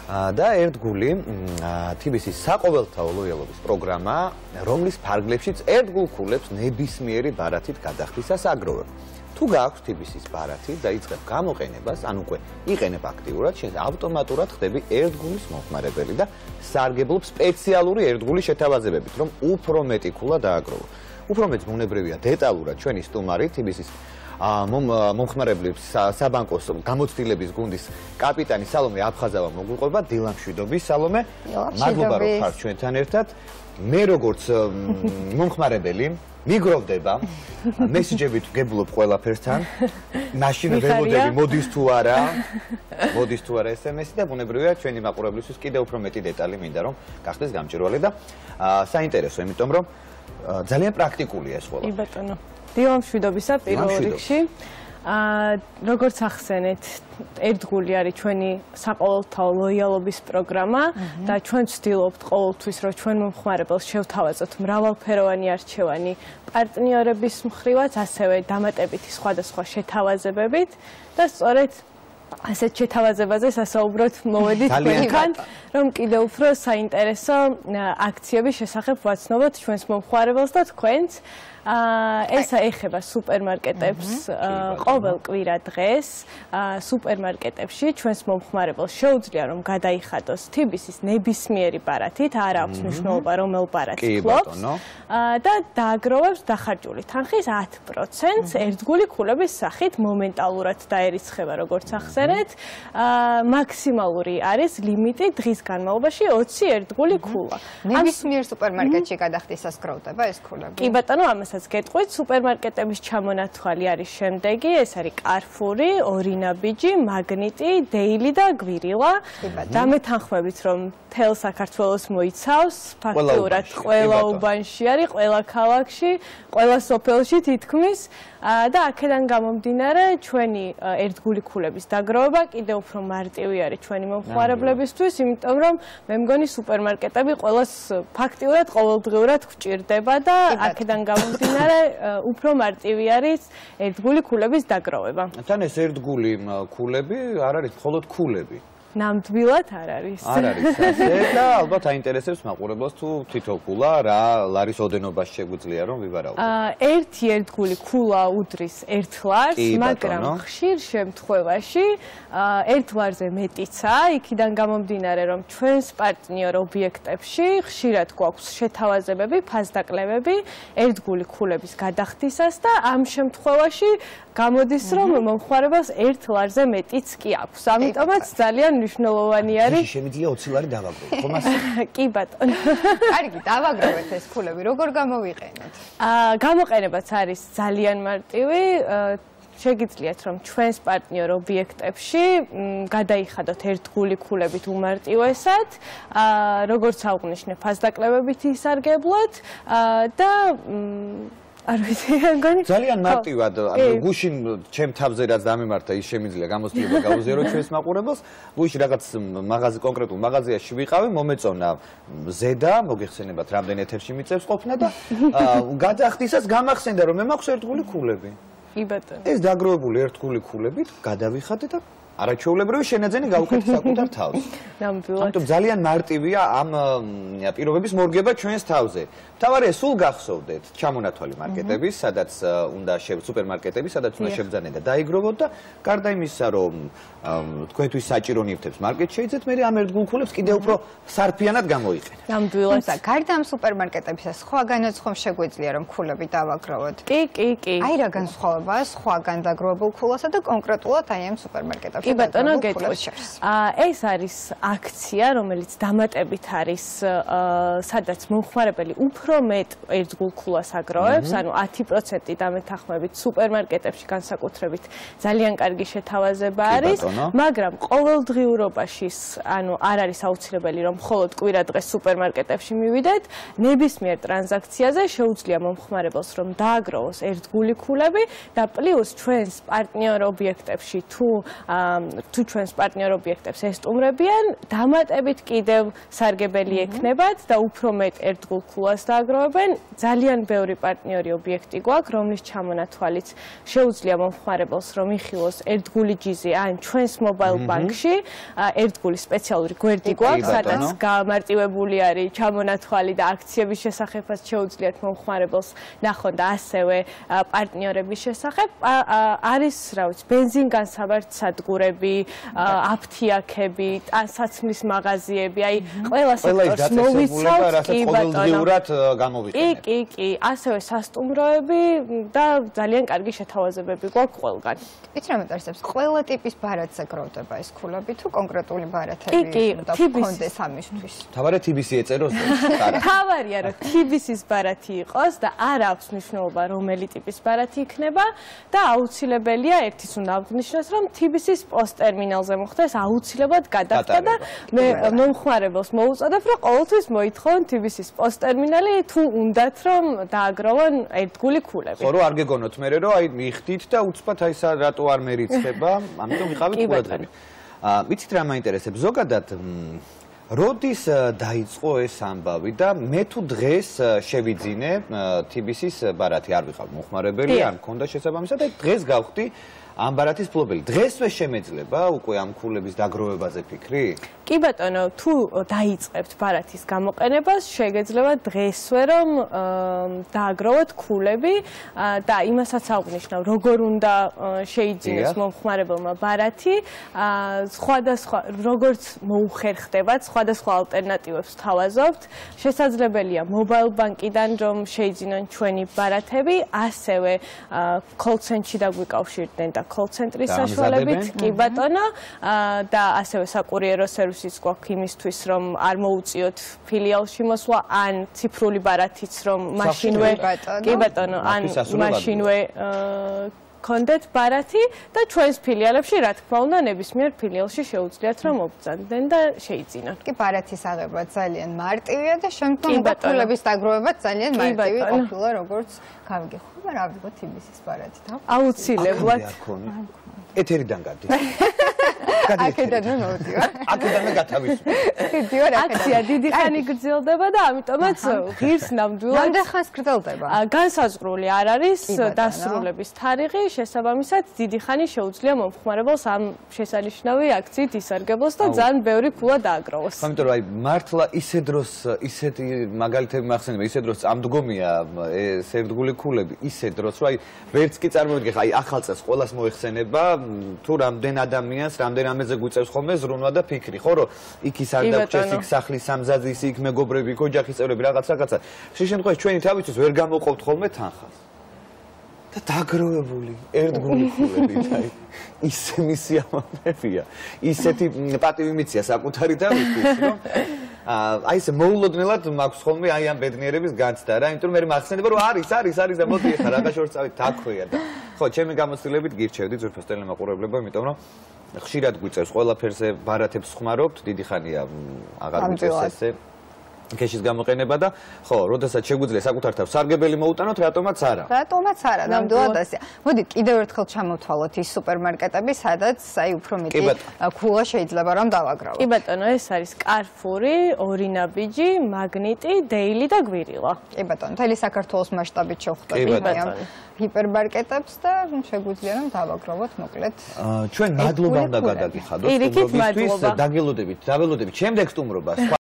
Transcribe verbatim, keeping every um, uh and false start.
და ერთგული თიბისის საყოველთაო ლოიალობის პროგრამა, რომლის ფარგლებშიც ერთგულ ქულებს ნებისმიერი ბარათით გადახდისას აგროვებ. თუ გააქვს თიბისის ბარათი და იწყებ გამოყენებას, ან უკვე იყენებ აქტიურად, შენ ავტომატურად ხდები ერთგულის მომხმარებელი და სარგებლობ სპეციალური ერთგულის შეთავაზებებით, რომ უფრო მეტი ქულა დააგროვო. უფრო მეც ბუნებრივია დეტალურად ჩვენი სტუმარი თიბისის მომხმარებლების საბანკოს გამოცდილების გუნდის კაპიტანი სალომე აფხაზავა მოგვიყვება. დილა მშვიდობის სალომე. მადლობა რომ ხართ ჩვენთან ერთად. მე როგორც მომხმარებელი მიგროვდება მესიჯებით ვგებულობ ყველაფერსთან. მაშინ ვებოდები მოდის თუ არა. მოდის თუ არა ეს ემ ესი და ბუნებრივია ჩვენი მაყურებლისთვის კიდევ უფრო მეტი დეტალი მინდა რომ გახდეს გამჭირვალე და საინტერესო, იმიტომ რომ ძალიან პრაქტიკულია ეს ყველა. კი ბატონო. დილა მშვიდობისა პირველ რიგში. როგორც ახსენეთ, ერთგული არის ჩვენი საყოველთაო ლოიალობის პროგრამა და ჩვენ ვცდილობთ ყოველთვის, რომ ჩვენ მომხმარებელს შევთავაზოთ მრავალფეროვანი არჩევანი პარტნიორების მხრივაც, ასევე დამატებითი სხვადასხვა შეთავაზებებით და სწორედ ასეთ შეთავაზებაზე სასაუბროდ მოვედით თქვენთან, რომ კიდევ უფრო საინტერესო აქციების შესახებ ვაცნობოთ ჩვენს მომხმარებელს და თქვენც. ეს ეხება სუპერმარკეტებს ყოველ კვირა დღეს სუპერმარკეტებში ჩვენს მომხმარებელს შეუძლია რომ გადაიხადოს თიბისის ნებისმიერი ბარათით, არ აქვს მნიშვნელობა რომელ ბარათს ფლობს და დააგროვებს დახარჯული თანხის ათ პროცენტს ერთგული ქულების სახით მომენტალურად დაერიცხება, როგორც ახსენეთ. მაქსიმალური არის ლიმიტი დღის განმავლობაში ოცი ერთგული ქულა. ნებისმიერ სუპერმარკეტში გადახდისას გროვდება ეს ქულები? კი ბატონო, ამას გეტყვით, სუპერმარკეტების ჩამონათვალი არის შემდეგი, ეს არის კარფური, ორინაბიჯი, მაგნიტი, დეილი და გვირილა. დამეთანხმებით, რომ მთელ საქართველოს მოიცავს, ფაქტიურად ყველა უბანში არის, ყველა ქალაქში, ყველა სოფელში თითქმის და აქედან გამომდინარე ჩვენი ერთგული ქულების დაგროვება კიდევ უფრო მარტივი არის ჩვენი მომხმარებლებისთვის, იმიტომ რომ მე მგონი სუპერმარკეტები ყველას ფაქტიურად ყოველდღიურად გვჭირდება და აქედან გამომდინარე უფრო მარტივი არის ერთგული ქულების დაგროვება. თან ეს ერთგული ქულები არ არის მხოლოდ ქულები. ნამდვილად არ არის. არ არის ასე და ალბათ აინტერესებს მაყურებელს თუ თითო ქულა რა ლარის ოდენობას შეგვიძლია რომ ვივარაუდოთ. ერთი ერთგული ქულა უდრის ერთ ლარს, მაგრამ ხშირ შემთხვევაში ერთ ლარზე მეტიცა, იქიდან გამომდინარე რომ ჩვენს პარტნიორ ობიექტებში ხშირად გვაქვს შეთავაზებები, ფასდაკლებები ერთგული ქულების გადახდისას და ამ შემთხვევაში გამოდის რომ მომხმარებელს ერთ ლარზე მეტიც კი აქვს. ამიტომაც ძალიან მნიშვნელოვანი არის. შემიძლია ოცი ლარი დავაგროვოთ, ხომ ასე? კი ბატონო. კარგი, დავაგროვეთ ეს ქულები, როგორ გამოვიყენოთ? აა გამოყენებაც არის ძალიან მარტივი. შეგიძლიათ რომ ჩვენს პარტნიორ ობიექტებში გადაიხადოთ ერთგული ქულებით უმარტივესად, როგორც აღვნიშნე, ფასდაკლებებით ისარგებლოთ და არ ვიცი, მგონი ძალიან მარტივად, გუშინ ჩემ თავზე რაც დამემართა ის შემიძლია გამოცდილება გავუზიარო ჩვენს მაყურებელს. გუშინ რაღაც მაღაზი კონკრეტულ მაღაზიაში ვიყავი, მომეწონა ზედა, მოგეხსენებათ რამდენ ეთერში მიწევს ყოფნა და გადახდისას გამახსენდა რომ მე მაქვს ერთგული ქულები. კი ბატონო. ეს დაგროვებული ერთგული ქულებით გადავიხადე და არაჩვეულებრივი შენაძენი გავუკეთე საკუთარ თავს. ნამდვილად. ამიტომ ძალიან მარტივია ამ პირობების მორგება ჩვენს თავზე. თავარია სულ გახსოვდეთ ჩამონათვალი მარკეტების, სადაც უნდა სუპერმარკეტები, სადაც უნდა შევძანეთ და დაიგროვოთ და გარდა იმისა, რომ თქვენთვის საჭირო ნივთებს მარკეტში შეიძეთ, მე ამ ერთგულ ქულებს კიდევ უფრო სარფიანად გამოიყენეთ. ნამდვილად. თუმცა გარდა ამ სუპერმარკეტებისა, სხვაგანაც ხომ შეგვიძლია რომ ქულები დავაგროვოთ? კი, კი, კი. აი რა განსხვავებაა სხვაგან დაგროვებულ ქულასა და კონკრეტულად აი ამ სუპერმარკეტებში? კი ბატონო, გეტყვით. ეს არის აქცია, რომელიც დამატებით არის, სადაც მომხმარებელი უფრო მეტ ერთგულ ქულას აგროვებს, ანუ ათი პროცენტი დამეთანხმებით სუპერმარკეტებში განსაკუთრებით ძალიან კარგი შეთავაზება არის, მაგრამ ყოველდღიურობაში, ანუ არ არის აუცილებელი რომ მხოლოდ კვირა დღეს სუპერმარკეტებში მივიდეთ, ნებისმიერ ტრანზაქციაზე შეუძლია მომხმარებელს რომ დააგროვოს ერთგული ქულები და პლუს ჩვენს პარტნიორ ობიექტებში თუ თუ ჩვენს პარტნიორ ობიექტებს ესტუმრებიან, დამატებით კიდევ სარგებელი ექნებათ და უფრო მეტ ერთგულ ქულას დააგროვებენ. ძალიან ბევრი პარტნიორი ობიექტი გვაქვს, რომლის ჩამონათვალიც შეუძლია მომხმარებელს რომ იხილოს ერთგული ჯიზი ან ჩვენს მობაილ ბანკში ერთგული სპეციალური გვერდი გვაქვს, სადაც გამარტივებული არის ჩამონათვალი და აქციების შესახებაც შეუძლიათ მომხმარებელს ნახონ და ასევე პარტნიორების შესახებ. არის, რა ვიცი, ბენზინგანსამართ სადგურები, აფთიაქები, ტანსაცმლის მაღაზიები, აი ყველა სექტორს მოვიცავთ, კი ბატონო. კი, კი, კი, ასევე სასტუმროები და ძალიან კარგი შეთავაზებები გვაქვს ყველგან. იცი რა მეტარსებს, ყველა ტიპის ბარათზე გროვდება ეს ქულები თუ კონკრეტული ბარათები უნდა გქონდეს ამისთვის? თავარია თიბისი ეწეროს და არა. თავარია რომ თიბისის ბარათი იყოს და არ აქვს მნიშვნელობა რომელი ტიპის ბარათი იქნება და აუცილებელია ერთის უნდა აღნიშნოს რომ თიბისის პოსტტერმინალზე მოხდეს აუცილებლად გადახდა და მე მომხმარებელს მოუწოდებ რომ ყოველთვის მოითხოვონ თიბისის პოსტტერმინალი თუ უნდათ რომ დააგროვონ ერთგული ქულები. ხო, რომ არ გეგონოთ მერე რომ აი მიხდით და უცბად აი რატო არ მერიცხება, ამიტომ ვიყავით ყურადღები. ვიცით რა მაინტერესებს ზოგადად როდის დაიწყო ეს ამბავი და მე თუ დღეს შევიძინე თიბისის ბარათი არ ვიყავ მომხმარებელი, არ მქონდა შესაბამისად და დღეს გავხდი ამ ბარათის ფლობელი. დღესვე შემეძლება უკვე ამ ქულების დაგროვებაზე ფიქრი? კი ბატონო, თუ დაიწყებთ ბარათის გამოყენებას, შეგეძლება დღესვე რომ დააგროვოთ ქულები და იმასაც აღნიშნავ, როგორ უნდა შეიძინოს მომხმარებელმა ბარათი, სხვადასხვა როგორც მოუხერხდებათ, სხვადასხვა ალტერნატივებს ვთავაზობთ. შესაძლებელია მობაილ ბანკიდან რომ შეიძინონ ჩვენი ბარათები, ასევე კოლ-ცენტრში დაგვიკავშირდნენ და კოლ-ცენტრის საშუალებით, კი ბატონო, და ასევე საკურიერო სერვისიც გვაქვს იმისთვის, რომ არ მოუწიოთ ფილიალში მოსვლა, ან ციფრული ბარათიც რომ მაშინვე, კი ბატონო, ან მაშინვე გქონდეთ ბარათი და ჩვენს ფილიალებში, რა თქმა უნდა, ნებისმიერ ფილიალში შეუძლიათ რომ მობრძანდნენ და შეიძინონ. კი, ბარათის აღება ძალიან მარტივია და შემდგომ ქულების დაგროვებაც ძალიან მარტივი ყოფილა, როგორც გავიგეხო, რა ვიღო თიბისის ბარათი და აუცილებლად. ეთერიდან გადის. აქედან მოვდივარ. აქედანვე გათავისუფლე. მივდივარ აქედან. აქცია დიდი ხანი გრძელდება და ამიტომაც ღირს ნამდვილად. რამდენ ხანს გრძელდება? განსაზღვრული არ არის დასრულების თარიღი, შესაბამისად დიდი ხანი შეუძლია მომხმარებელს ამ შესანიშნავი აქციით ისარგებლოს და ძალიან ბევრი ქულა დააგროვოს. ამიტომ რომ აი მართლა ისე დროს ისეთი მაგალითები მახსენდება, ისე დროს წამდგომია ეს ერთგული ქულები, ისე დროს რომ აი ვერც კი წარმოვიდგე, აი ახალ წელს ყოველას მოეხსენება თუ რამდენ ადამიანს რამდენ ამაზე გვიწევს ხოლმე ზრუნვა და ფიქრი, ხო რომ იქ ის არ დაგჭეს, იქ სახლის სამზადისი, იქ მეგობრები, იქ ოჯახის წევრები, რაღაც რაღაცა. შე შემთხვევაში ჩვენი თავისთვის ვერ გამოყოფთ ხოლმე თანხას. და დაგროვებული ერთგული ქულები და ისე მისიამოვნებია. ისეთი პატივი მიცია საკუთარი თავისთვის, რომ აი ესე მოულოდნელად მაქვს ხოლმე აი ამ ბედნიერების განცდა რა, იმიტომ რომ მე მახსენდება რომ არის, არის, არის და მოდი ახლა რა გაშორს წავით თაქვია და ხო, ჩემი გამოცდილებით გირჩევდი ძვირფას ტელემაყურებლებო, იმიტომ რომ ხშირად გვიწევს ყველაფერზე ბარათებს ხმარობთ, დიდი ხანია აღარ გვიწევს ესე კეშის გამოყენება და ხო, როდესაც შეგვიძლია საკუთარ თავს სარგებელი მოუტანოთ, რატომაც არა. რატომაც არა, ნამდვილად ასეა. მოდით კიდევ ერთხელ ჩამოვთვალოთ ის სუპერმარკეტები, სადაც აი უფრო მეტი ქულა შეიძლება რომ დავაგროვოთ. კი ბატონო, ეს არის კარფური, ორი ნაბიჯი, მაგნიტი, დეილი და გვირილა. კი ბატონო, მთელი საქართველოს მასშტაბით შევხვდებით ამ ჰიპერმარკეტებს და შეგვიძლია რომ დავაგროვოთ მოკლედ. ჩვენ მადლობა უნდა გადაგიხადოთ სტუმრობისთვის, დაგელოდებით, დაველოდებით შემდეგ სტუმრობას.